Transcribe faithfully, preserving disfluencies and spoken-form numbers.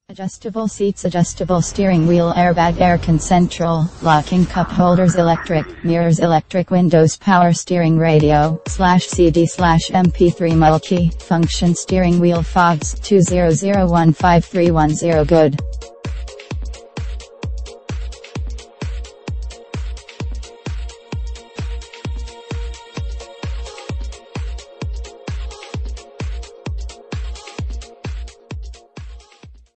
Adjustable seats, adjustable steering wheel, airbag, air control, locking cup holders, electric mirrors, electric windows, power steering, radio, slash C D slash M P three multi-function steering wheel, fogs, two zero zero one five three one zero. Good.